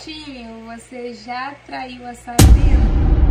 Netinho, você já traiu a Sabrina?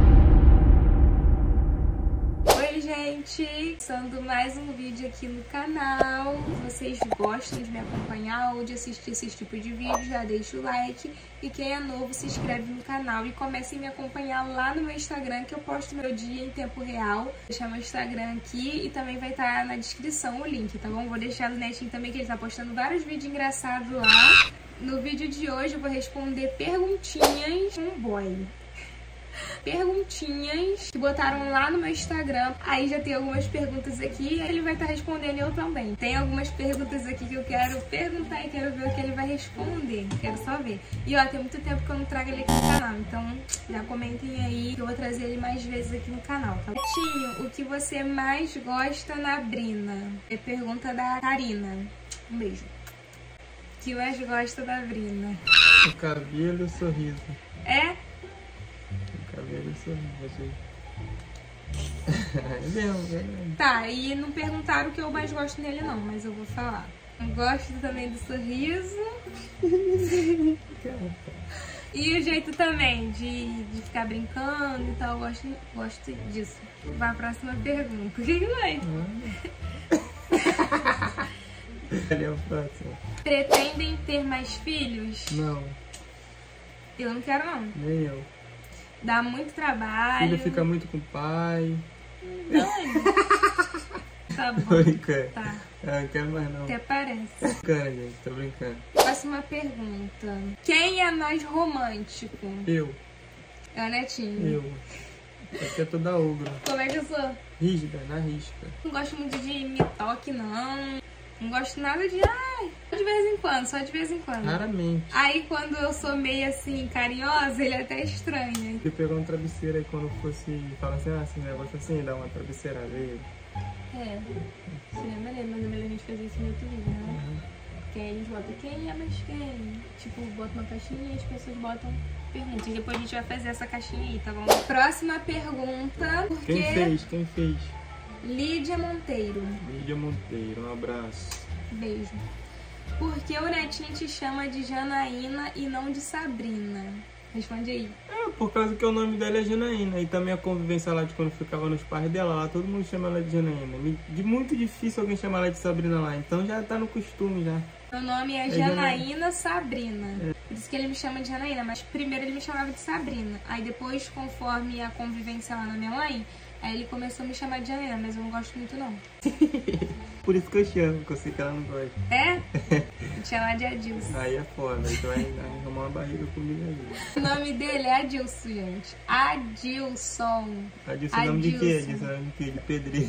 Oi, gente! Começando mais um vídeo aqui no canal. Se vocês gostam de me acompanhar ou de assistir esse tipo de vídeo, já deixa o like. E quem é novo, se inscreve no canal e comece a me acompanhar lá no meu Instagram, que eu posto meu dia em tempo real. Vou deixar meu Instagram aqui e também vai estar na descrição o link, tá bom? Vou deixar no Netinho também, que ele tá postando vários vídeos engraçados lá. No vídeo de hoje eu vou responder perguntinhas com boy. Perguntinhas que botaram lá no meu Instagram. Aí já tem algumas perguntas aqui e ele vai estar respondendo, eu também. Tem algumas perguntas aqui que eu quero perguntar e quero ver o que ele vai responder. Quero só ver. E ó, tem muito tempo que eu não trago ele aqui no canal, então já comentem aí que eu vou trazer ele mais vezes aqui no canal, tá? Netinho, o que você mais gosta na Brina? É pergunta da Karina. Um beijo. O que mais gosta da Brina? O cabelo e o sorriso. É? Cabelo e sorriso. É mesmo. Tá, e não perguntaram o que eu mais gosto nele não, mas eu vou falar. Eu gosto também do sorriso. E o jeito também de ficar brincando e tal, eu gosto disso. Vai pra próxima pergunta. O que vai? Cadê a próxima? Pretendem ter mais filhos? Não. Eu não quero não. Nem eu. Dá muito trabalho. Filho fica muito com o pai. Tá bom. Tô brincando. Tá. Ah, não quero mais não. Até parece. Tô brincando, gente. Tô brincando. Próxima pergunta. Quem é mais romântico? Eu. É o Netinho. Eu. Aqui é toda ogro. Como é que eu sou? Rígida, na risca. Não gosto muito de me toque, não. Não gosto nada de... Ai, de vez em quando, só de vez em quando. Raramente. Aí quando eu sou meio assim, carinhosa, ele até estranha. Eu pegar um travesseiro aí quando fosse falar assim, esse negócio assim, dar uma travesseirada aí. É, seria maneiro, mas é melhor a gente fazer isso no outro vídeo, né? Porque aí a gente bota quem é mais quem. Tipo, bota uma caixinha e as pessoas botam perguntas. E depois a gente vai fazer essa caixinha aí, tá bom? Próxima pergunta. Porque... Quem fez? Lídia Monteiro. Lídia Monteiro, um abraço. Beijo. Por que o Netinho te chama de Janaína e não de Sabrina? Responde aí. É, por causa que o nome dela é Janaína. E também a convivência lá de quando ficava nos pais dela, lá todo mundo chama ela de Janaína. De muito difícil alguém chamar ela de Sabrina lá. Então já tá no costume já. Meu nome é Janaína Sabrina. Por isso que ele me chama de Janaína. Mas primeiro ele me chamava de Sabrina. Aí depois, conforme a convivência lá na minha mãe, aí ele começou a me chamar de Janaína. Mas eu não gosto muito não. Por isso que eu chamo, porque eu sei que ela não gosta. É? Vou te chamar de Adilson. Aí é foda, aí tu vai arrumar uma barriga comigo aí. O nome dele é Adilson, gente. Adilson. Adilson é nome de quê? Adilson é nome de quê? De pedreiro.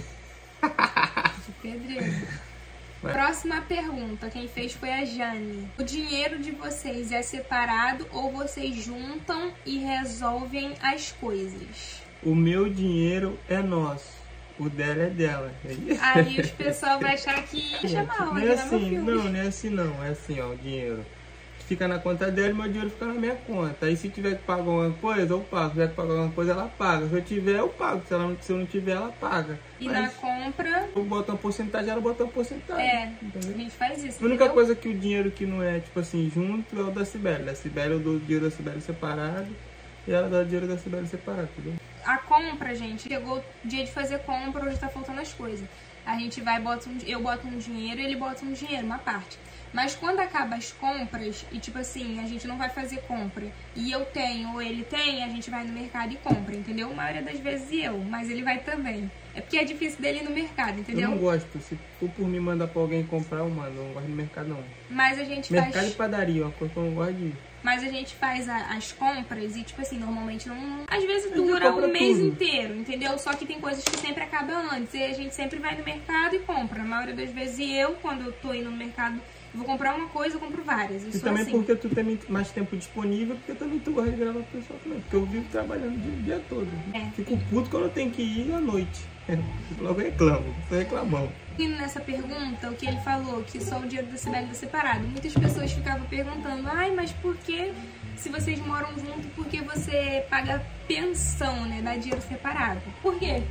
De pedreiro. Próxima pergunta, quem fez foi a Jane. O dinheiro de vocês é separado ou vocês juntam e resolvem as coisas? O meu dinheiro é nosso. O dela é dela. Aí os pessoal vai achar que chamar não é assim, não é assim não. É assim, ó, o dinheiro fica na conta dela e meu dinheiro fica na minha conta. Aí se tiver que pagar alguma coisa, eu pago. Se tiver que pagar alguma coisa, ela paga. Se eu tiver, eu pago. Se eu não tiver, ela paga. E na compra... eu boto uma porcentagem, ela bota uma porcentagem. É, entendeu? A gente faz isso. A única coisa que o dinheiro que não é, tipo assim, junto é o da Cibele. Da Cibele eu dou o dinheiro da Cibele separado e ela dá o dinheiro da Cibele separado, entendeu? A compra, gente, chegou o dia de fazer compra, hoje tá faltando as coisas. A gente vai, eu boto um dinheiro e ele bota um dinheiro, uma parte. Mas quando acaba as compras, e tipo assim, a gente não vai fazer compra, e eu tenho ou ele tem, a gente vai no mercado e compra, entendeu? A maioria das vezes eu, mas ele vai também. É porque é difícil dele ir no mercado, entendeu? Eu não gosto. Se for por mim mandar pra alguém comprar, eu mando. Eu não gosto de mercado, não. Mas a gente mercado e padaria, uma coisa que eu não gosto de ir. Mas a gente faz as compras e, tipo assim, normalmente não... Às vezes dura um mês inteiro, entendeu? Só que tem coisas que sempre acabam antes. E a gente sempre vai no mercado e compra. Na maioria das vezes, e eu, quando eu tô indo no mercado, vou comprar uma coisa, eu compro várias. E também assim, porque tu tem mais tempo disponível, porque também tu gosta de gravar pro pessoal também. Porque eu vivo trabalhando o dia todo. Fico puto quando eu tenho que ir à noite. Logo reclamo, tô reclamando. E nessa pergunta, o que ele falou, que só o dinheiro da Cibele tá separado. Muitas pessoas ficavam perguntando, ai, mas por que, se vocês moram juntos, por que você paga pensão, né, dá dinheiro separado? Por quê?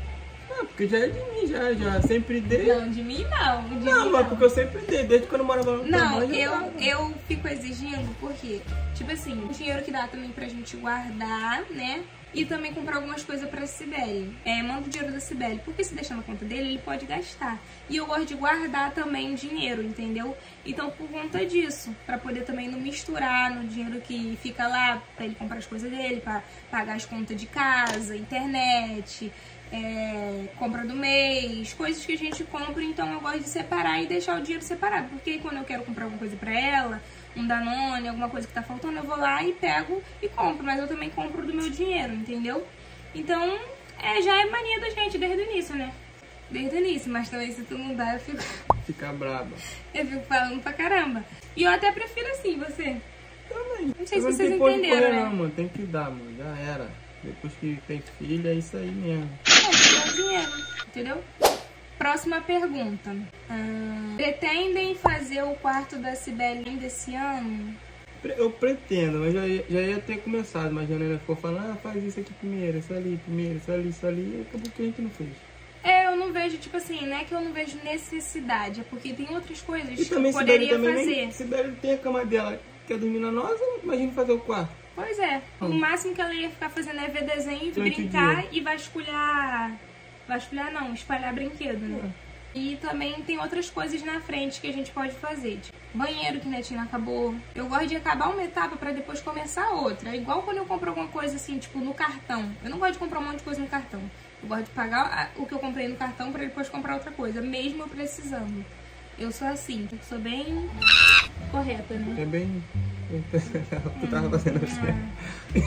Ah, porque já é de mim, já. Sempre dei. Não, de mim não. De Não, mim, mas não. porque eu sempre dei, desde quando eu morava no Não, tamanho, eu fico exigindo porque, tipo assim, o dinheiro que dá também pra gente guardar, né? E também comprar algumas coisas pra Sibeli. Manda o dinheiro da Sibeli, porque se deixar na conta dele, ele pode gastar. E eu gosto de guardar também o dinheiro, entendeu? Então, por conta disso, pra poder também não misturar no dinheiro que fica lá, pra ele comprar as coisas dele, pra pagar as contas de casa, internet, compra do mês, coisas que a gente compra. Então eu gosto de separar e deixar o dinheiro separado, porque quando eu quero comprar alguma coisa pra ela, um Danone, alguma coisa que tá faltando, eu vou lá e pego e compro, mas eu também compro do meu dinheiro, entendeu? Então, já é mania da gente desde o início, né? Desde o início, mas também se tu não dá, eu fico... Fica braba. Eu fico falando pra caramba. E eu até prefiro assim, você. Também. Não sei se vocês não tem entenderam, correr, né? não, mano. Tem que dar, mano. Já era. Depois que tem filho, é isso aí mesmo. É dinheiro, entendeu? Próxima pergunta. Pretendem fazer o quarto da Sibeli ainda esse ano? Eu pretendo, mas já ia ter começado, mas a Janela ficou falando, faz isso aqui primeiro, isso ali, primeiro, isso ali, e acabou que a gente não fez. Eu não vejo, tipo assim, não é que eu não vejo necessidade, é porque tem outras coisas E que também, eu poderia fazer. Nem, Sibeli tem a cama dela, quer dormir na nossa, imagina fazer o quarto. Pois é, o máximo que ela ia ficar fazendo é ver desenho, brincar e vasculhar não, espalhar brinquedo, né? E também tem outras coisas na frente que a gente pode fazer. Tipo, banheiro que Netinho acabou. Eu gosto de acabar uma etapa pra depois começar outra. É igual quando eu compro alguma coisa assim, tipo, no cartão. Eu não gosto de comprar um monte de coisa no cartão. Eu gosto de pagar o que eu comprei no cartão pra depois comprar outra coisa, mesmo eu precisando. Eu sou assim, eu sou bem correta, né? É bem... Tu tava fazendo assim.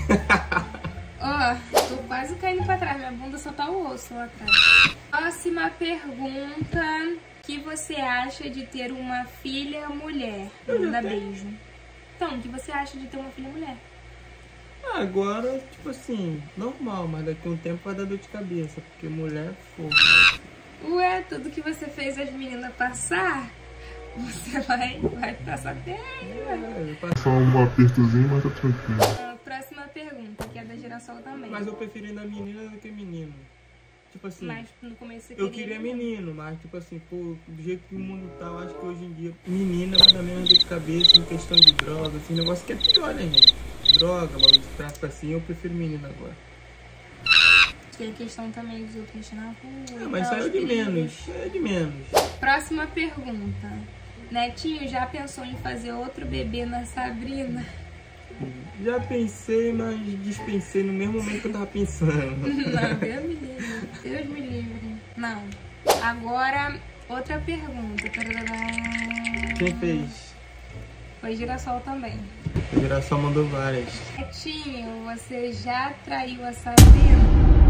Tô quase caindo pra trás, minha bunda só tá o osso lá atrás. Próxima pergunta. O que você acha de ter uma filha mulher? Manda beijo. Então, o que você acha de ter uma filha mulher? Agora, tipo assim, normal, mas daqui a um tempo vai dar dor de cabeça, porque mulher é fogo. Ué, tudo que você fez as meninas passar, você vai passar bem, Só um apertozinho, mas tá tranquilo. Próxima pergunta, que é da Girassol também. Mas eu preferi na menina do que menino. Tipo assim, mas no começo eu queria menino, mas tipo assim, pô, do jeito que o mundo tá, eu acho que hoje em dia menina vai dar menos dor de cabeça em questão de droga, assim, negócio que é pior, né, gente? Droga, bagulho de tráfico assim, eu prefiro menino agora. Tem a questão também dos outros na rua. Mas saiu de menos, de menos. Próxima pergunta. Netinho, já pensou em fazer outro bebê na Sabrina? Já pensei, mas dispensei no mesmo momento que eu tava pensando. Não, Deus me livre. Deus me livre. Não. Agora, outra pergunta. Quem fez? Foi Girassol também. O Girassol mandou várias. Netinho, você já traiu a Sabrina?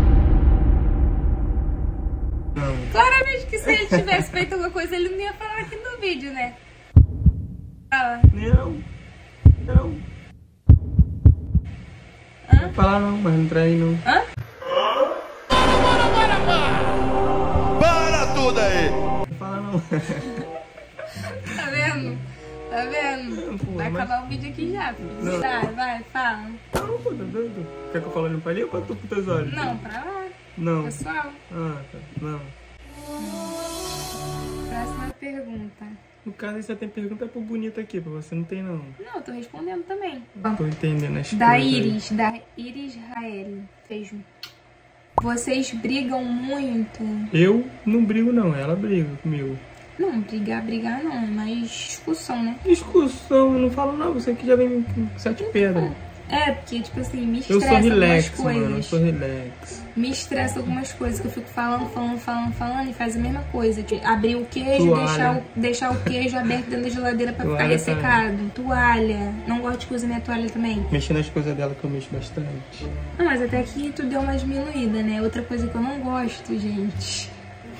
Não. Claramente que se ele tivesse feito alguma coisa, ele não ia falar aqui no vídeo, né? Fala. Não. Não falar não, mas não traí não. Hã? Para tudo aí! Não fala não. Tá vendo? Tá vendo? Pô, Vai acabar o vídeo aqui já, filho. Vai, fala. Não, pô, tá doido? Quer que eu fale no palha ou pra tu com teus olhos? Não, pra lá. Não. Pessoal. Ah, tá. Não. Próxima pergunta. No caso, você tem pergunta pro bonito aqui, pra você não tem não. Não, eu tô respondendo também. Tô entendendo as Da coisas. Iris, da Iris Raeli. Beijo. Vocês brigam muito? Eu não brigo não, ela briga comigo. Não, brigar não, mas discussão, né? Discussão, eu não falo não, você que já vem com 7 pedras. Porque, tipo assim, me Eu estressa sou algumas relax, coisas. mano, eu sou relax. Me estressa algumas coisas, que eu fico falando e faz a mesma coisa. Tipo, abrir o queijo, deixar o queijo aberto dentro da geladeira pra ficar ressecado. Toalha. Não gosto de que use minha toalha também. Mexer nas coisas dela que eu mexo bastante. Não, mas até que tu deu uma diminuída, né? Outra coisa que eu não gosto, gente.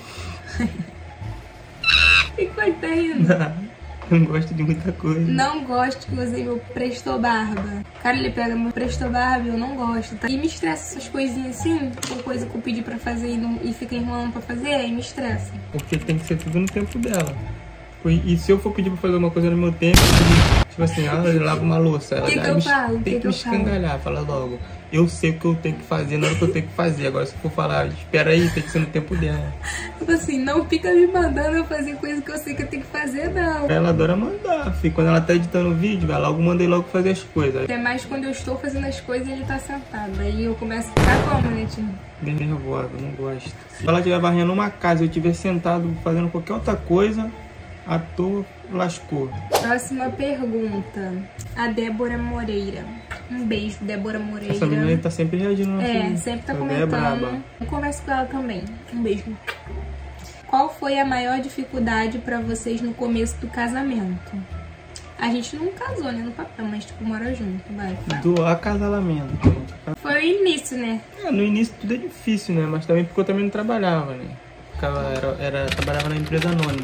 Que coisa tá rindo? Não gosto de muita coisa. Não gosto que usei meu Presto Barba. O cara, ele pega meu Presto Barba e eu não gosto, tá? E me estressa essas coisinhas assim, uma coisa que eu pedi pra fazer e fica enrolando pra fazer, aí me estressa. Porque tem que ser tudo no tempo dela. E se eu for pedir pra fazer uma coisa no meu tempo, Tipo assim, ela lava uma louça, ela Que eu falo? tem que me escangalhar, fala logo. Eu sei o que eu tenho que fazer, na hora que eu tenho que fazer. Agora se for falar, espera aí, tem que ser no tempo dela. Tipo assim, não fica me mandando eu fazer coisa que eu sei que eu tenho que fazer, não. Ela adora mandar, filho. Quando ela tá editando o vídeo, vai logo, mandei logo fazer as coisas. Até mais quando eu estou fazendo as coisas ele tá sentado. Aí eu começo a ficar como, né, tio? Bem nervosa, não gosto. Se ela estiver varrendo uma casa e eu estiver sentado fazendo qualquer outra coisa, à toa, lascou. Próxima pergunta. A Débora Moreira. Um beijo, Débora Moreira. Essa menina tá sempre reagindo no É, sempre tá comentando. Eu converso com ela também. Um beijo. Qual foi a maior dificuldade pra vocês no começo do casamento? A gente não casou, né, no papel, mas tipo, mora junto, vai. Do acasalamento. Foi o início, né? É, no início tudo é difícil, né? Mas também porque eu também não trabalhava, né? Trabalhava na empresa anônima.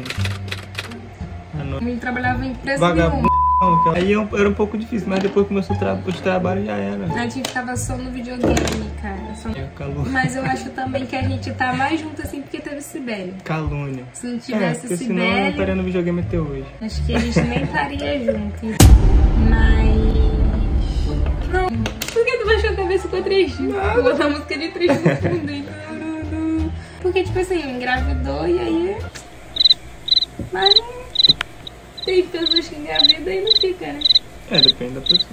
Eu trabalhava em empresa Vagabundo. nenhuma. Aí era um pouco difícil, mas depois começou os trabalhos, já era. A gente ficava só no videogame, cara. Calúnia. Mas eu acho também que a gente tá mais junto assim porque teve Sibeli. Calúnia. Se não tivesse porque Sibeli, senão eu não estaria no videogame até hoje. acho que a gente nem estaria junto. Mas... Não. Por que tu baixou a cabeça com 3G? Vou botar música de 3 no fundo, então. Porque, tipo assim, engravidou e aí... Mas não... Tem pessoas que engravidam e não fica, né? É, depende da pessoa.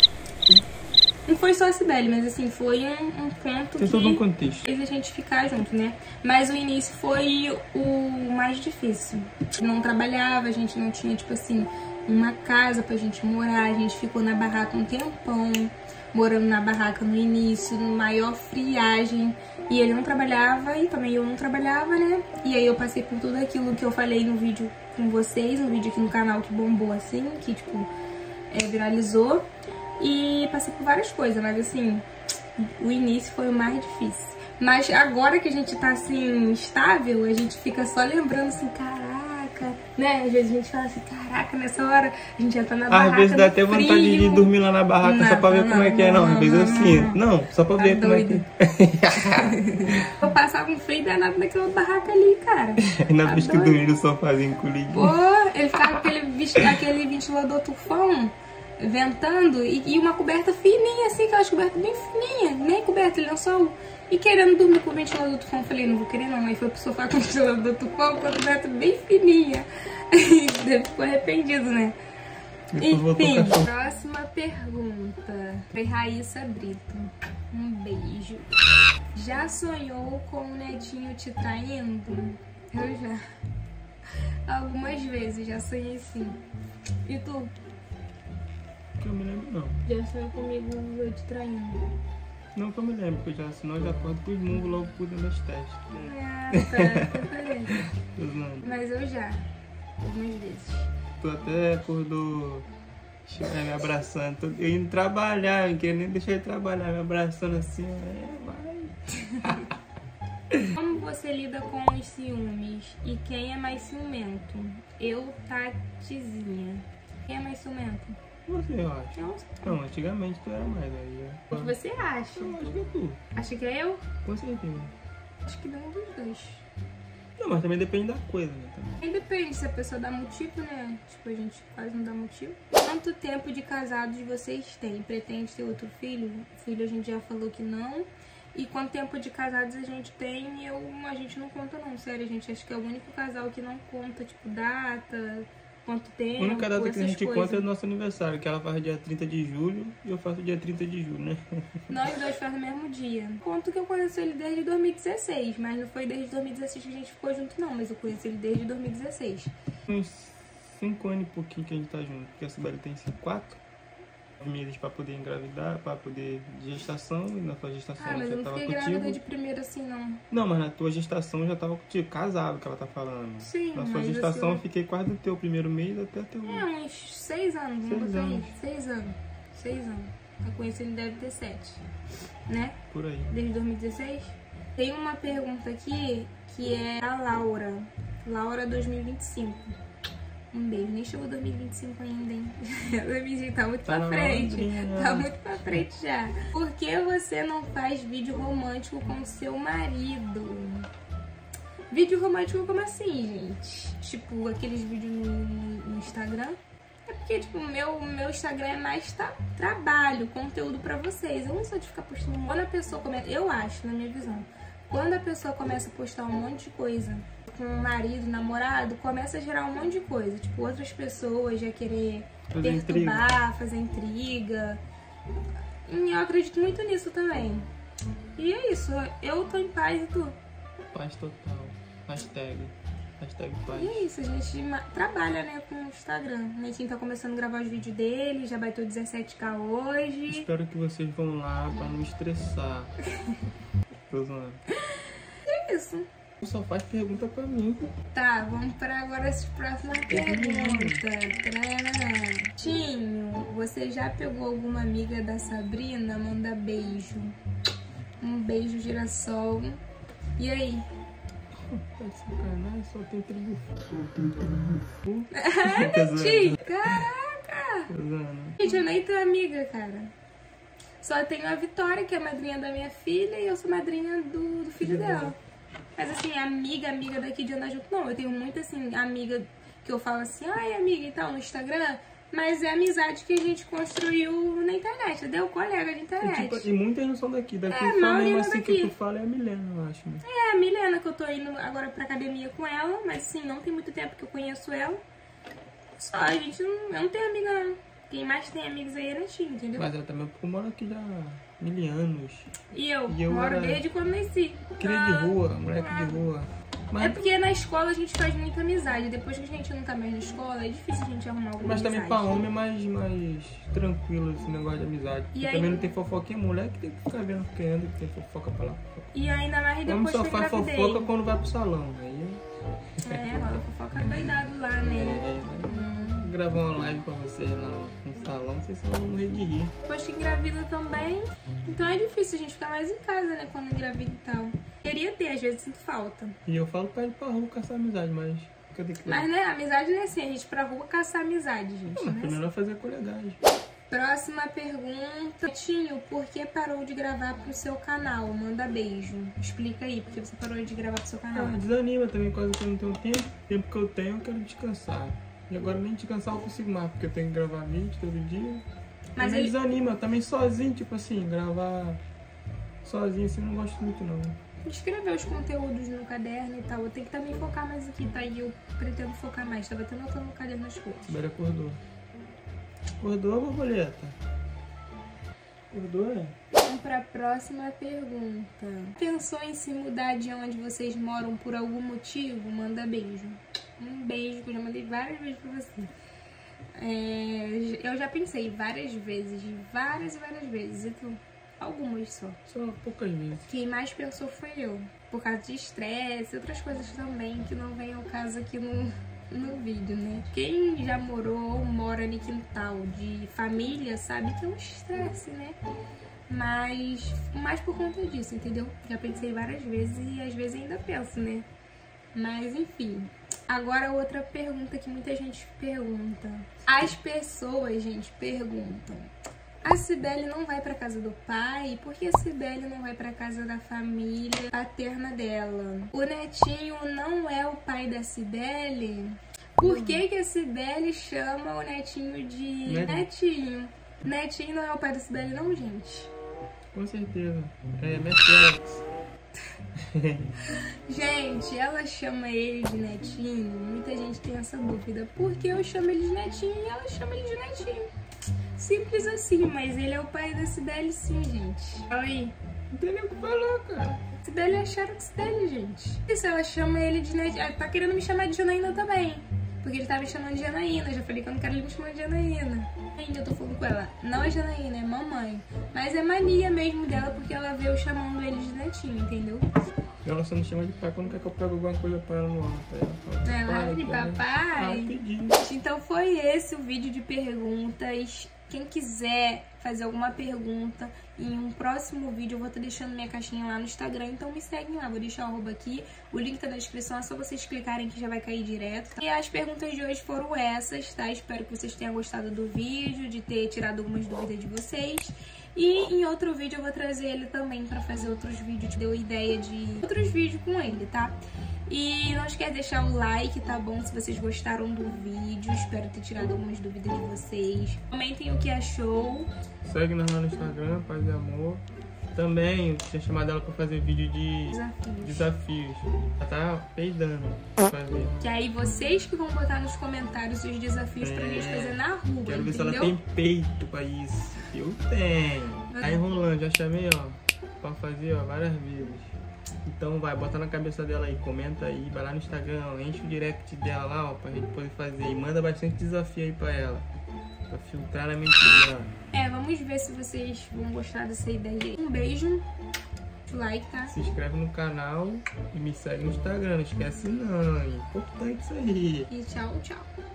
Não foi só a Sibeli, mas assim, foi um ponto tem todo um contexto. Fez a gente ficar junto, né? Mas o início foi o mais difícil. A gente não trabalhava, a gente não tinha, tipo assim, uma casa pra gente morar. A gente ficou na barraca um tempão, morando na barraca no início, no maior friagem. E ele não trabalhava e também eu não trabalhava, né? E aí eu passei por tudo aquilo que eu falei no vídeo com vocês, um vídeo aqui no canal que bombou assim, que tipo, viralizou. E passei por várias coisas, mas assim, o início foi o mais difícil. Mas agora que a gente tá assim, estável, a gente fica só lembrando assim, caraca, né? Às vezes a gente fala assim, caraca, nessa hora a gente já tá na barraca. Às vezes dá até vontade de dormir lá na barraca só pra ver como é que é, não. Às vezes assim, não, só pra ver como é que é. Eu passava um frio danado naquela barraca ali, cara. Ainda vez que dormir no sofazinho encolhidinho. Pô, ele ficava com aquele ventilador tufão ventando e uma coberta fininha, assim, aquelas cobertas bem fininhas, nem coberta, ele lençol. E querendo dormir com o ventilador tufão, falei, não vou querer não. Aí foi pro sofá com o ventilador tufão, com a coberta bem fininha. E ficou arrependido, né? Enfim, próxima pergunta. Foi Raíssa Brito. Um beijo. Já sonhou com o netinho te traindo? Eu já. Algumas vezes, já sonhei sim. E tu? Que eu me lembro, não. Já sonhou comigo eu te traindo? Não que eu me lembro, porque senão eu já acordo com os mungos logo por dentro das testes. Ah, tá. Mas eu já. Algumas vezes. Tu até acordou me abraçando. Eu indo trabalhar, eu não queria nem deixar ele trabalhar, me abraçando assim. Vai. Como você lida com os ciúmes? E quem é mais ciumento? Eu, Tatizinha. Quem é mais ciumento? Você, eu acho. Eu? Não, antigamente tu era mais. Aí O que você acha? eu acho que é tu. Acha que é eu? Com certeza. Acho que não dos dois. Não, mas também depende da coisa, né? Também. Aí depende, se a pessoa dá motivo, né? Tipo, a gente quase não dá motivo. Quanto tempo de casados vocês têm? Pretende ter outro filho? Filho a gente já falou que não. E quanto tempo de casados a gente tem? A gente não conta não, sério. A gente acha que é o único casal que não conta, tipo, data, quanto tempo, A única data que a gente coisas. conta é o nosso aniversário, que ela faz dia 30 de julho e eu faço dia 30 de julho, né? Nós dois faz no mesmo dia. Conto que eu conheço ele desde 2016, mas não foi desde 2016 que a gente ficou junto não, mas eu conheci ele desde 2016. Uns 5 anos e pouquinho que a gente tá junto, porque a Sibeli tem 4 meses pra poder engravidar, pra poder gestação, e na sua gestação mas eu já não tava fiquei contigo. grávida de primeira assim, não. Não, mas na tua gestação eu já tava contigo, casado, que ela tá falando. Sim, na sua mas gestação assim, eu fiquei quase do teu primeiro mês até teu... uns 6 anos, vamos 6 botar aí. anos. 6 anos. 6 anos. Eu conheci ele deve ter 7, né? Por aí. Desde 2016. Tem uma pergunta aqui que é a Laura. Laura 2025. Um beijo. Nem chegou 2025 ainda, hein? 2025 tá muito pra frente. Tá muito pra frente já. Por que você não faz vídeo romântico com seu marido? Vídeo romântico como assim, gente? Tipo, aqueles vídeos no Instagram? É porque, tipo, meu Instagram é mais trabalho, conteúdo pra vocês. Eu não sou de ficar postando. Quando a pessoa começa... Eu acho, na minha visão. Quando a pessoa começa a postar um monte de coisa com o marido, namorado, começa a gerar um monte de coisa. Tipo, outras pessoas já querer perturbar, fazer intriga. E eu acredito muito nisso também. E é isso. Eu tô em paz e tu? Paz total. Hashtag paz. E é isso, a gente trabalha, né, com o Instagram. O Netinho tá começando a gravar os vídeos dele, já bateu 17k hoje. Espero que vocês vão lá pra não estressar. Tô zoando. É isso. Só faz pergunta pra mim. Tá, vamos para agora as próximas perguntas. Tinho, você já pegou alguma amiga da Sabrina? Manda beijo. Um beijo, girassol. E aí? Tá de sacanagem, só tem tribo. É, Netinho! Caraca! Gente, eu nem tenho amiga, cara. Só tenho a Vitória, que é a madrinha da minha filha, e eu sou madrinha do filho dela. Mas assim, amiga daqui de andar junto, não. Eu tenho muita, assim, amiga que eu falo assim, ai, amiga e tal, no Instagram. Mas é amizade que a gente construiu na internet, entendeu? Colega de internet. E muitas não são daqui. Daqui só mesmo assim que tu fala é a Milena, eu acho. Né? É, a Milena, que eu tô indo agora pra academia com ela. Mas assim, não tem muito tempo que eu conheço ela. Só, a gente eu não tenho amiga, não. Quem mais tem amigos aí é Netinho, entendeu? Mas eu também, porque eu moro aqui já há 1000 anos. E eu moro desde quando nasci. Cria de rua, moleque de rua. Mas... É porque na escola a gente faz muita amizade. Depois que a gente não tá mais na escola, é difícil a gente arrumar alguma Mas amizade. também pra homem é mais tranquilo esse negócio de amizade. Porque também não tem fofoquinha. Mulher que tem que ficar vendo quem anda, que tem fofoca pra lá. Fofoca. E ainda mais depois homem só que eu faz engravidei. fofoca quando vai pro salão. Aí... rola fofoca doidado lá, né? Vou gravar uma live pra vocês lá no salão, vocês vão morrer de rir. Depois que engravida também, então é difícil a gente ficar mais em casa, né? Quando engravida e tal. Queria ter, às vezes sinto falta. E eu falo pra ir pra rua caçar amizade, mas... Mas né, amizade não é assim, a gente ir pra rua caçar amizade, gente. Não, é melhor fazer colegagem. Próxima pergunta. Tinho, por que parou de gravar pro seu canal? Manda beijo. Explica aí, por que você parou de gravar pro seu canal? Desanima também, quase que eu não tenho tempo. O tempo que eu tenho, eu quero descansar. E agora nem descansar eu consigo mais, porque eu tenho que gravar vídeo todo dia. Mas ele desanima também sozinho, tipo assim, gravar sozinho assim, não gosto muito não. Escrever os conteúdos no caderno e tal. Eu tenho que também focar mais aqui, tá? E eu pretendo focar mais. Tava até anotando no caderno as coisas. Sibeli acordou. Acordou, borboleta? Acordou, é? Vamos pra próxima pergunta. Pensou em se mudar de onde vocês moram por algum motivo? Manda beijo. Um beijo, que eu já mandei várias vezes pra você. Eu já pensei várias vezes, várias vezes. E tu? Algumas só. Só poucas vezes. Quem mais pensou foi eu. Por causa de estresse e outras coisas também que não vem ao caso aqui no vídeo, né? Quem já morou ou mora no quintal de família sabe que é um estresse, né? Mas mais por conta disso, entendeu? Já pensei várias vezes e às vezes ainda penso, né? Mas enfim. Agora outra pergunta que muita gente pergunta. As pessoas, gente, perguntam: a Sibeli não vai pra casa do pai? Por que a Sibeli não vai pra casa da família paterna dela? O Netinho não é o pai da Sibeli? Por que a Sibeli chama o Netinho de Netinho? Netinho não é o pai da Sibeli não, gente? Com certeza. É Mercedes. Gente, ela chama ele de Netinho. Muita gente tem essa dúvida. Por que eu chamo ele de Netinho e ela chama ele de Netinho? Simples assim, mas ele é o pai da Sibeli sim, gente. Olha aí. Não tem nem o que falar, cara. Sibeli é xerox dele, gente. Isso, ela chama ele de Netinho. Tá querendo me chamar de Janaína também. Porque ele tá me chamando de Janaína. Já falei que eu não quero ele me chamar de Janaína. Ainda eu tô falando com ela. Não é Janaína, é mamãe. Mas é mania mesmo dela, porque ela vê eu chamando ele de Netinho, entendeu? Ela só não chama de pai quando quer que eu pegue alguma coisa pra ela no alto. Ela fala, de papai. Então foi esse o vídeo de perguntas. Quem quiser fazer alguma pergunta em um próximo vídeo, eu vou estar deixando minha caixinha lá no Instagram, então me seguem lá, vou deixar o @ aqui, o link tá na descrição, é só vocês clicarem que já vai cair direto. E as perguntas de hoje foram essas, tá? Espero que vocês tenham gostado do vídeo, de ter tirado algumas dúvidas de vocês. E em outro vídeo eu vou trazer ele também pra fazer outros vídeos, deu ideia de outros vídeos com ele, tá? E não esquece de deixar o like, tá bom? Se vocês gostaram do vídeo. Espero ter tirado algumas dúvidas de vocês. Comentem o que achou. Segue nós lá no Instagram, Paz e Amor. Também eu tinha chamado ela pra fazer vídeo de desafios. Ela tá peidando pra fazer. Que aí vocês que vão botar nos comentários os desafios pra gente fazer na rua, Quero ver entendeu? se ela tem peito pra isso. Eu tenho. Tá enrolando, já chamei, ó, pra fazer, ó, várias vezes. Então vai, bota na cabeça dela aí, comenta aí, vai lá no Instagram, ó, enche o direct dela lá, ó, pra gente poder fazer. E manda bastante desafio aí pra ela. Pra filtrar na mente dela. Vamos ver se vocês vão gostar dessa ideia aí. Um beijo, like, tá? Se inscreve no canal e me segue no Instagram, não esquece não, é importante isso aí. E tchau, tchau.